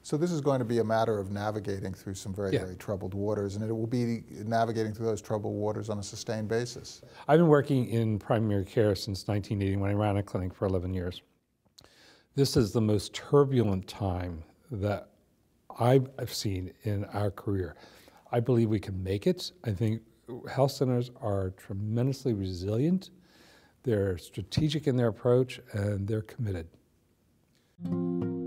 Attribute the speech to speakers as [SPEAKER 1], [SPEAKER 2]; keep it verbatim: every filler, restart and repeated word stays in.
[SPEAKER 1] So this is going to be a matter of navigating through some very,
[SPEAKER 2] Yeah.
[SPEAKER 1] very troubled waters, and it will be navigating through those troubled waters on a sustained basis.
[SPEAKER 2] I've been working in primary care since nineteen eighty when I ran a clinic for eleven years. This is the most turbulent time that I've seen in our career. I believe we can make it. I think health centers are tremendously resilient. They're strategic in their approach, and they're committed.